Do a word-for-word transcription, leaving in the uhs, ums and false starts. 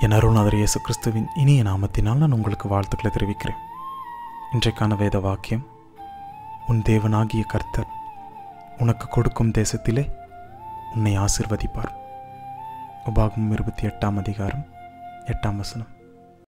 என் அருள்நாதர் இயேசு கிறிஸ்துவின் இனிய நாமத்தினால் நான் உங்களுக்கு வாழ்த்துக்களை தெரிவிக்கிறேன். இன்றைக்கான வேத வாக்கியம், உன் தேவனாகிய கர்த்தர் உனக்கு கொடுக்கும் தேசத்திலே உன்னை ஆசிர்வதிப்பார். உபாகமம் இருபத்தி எட்டாம் அதிகாரம் எட்டாம் வசனம்.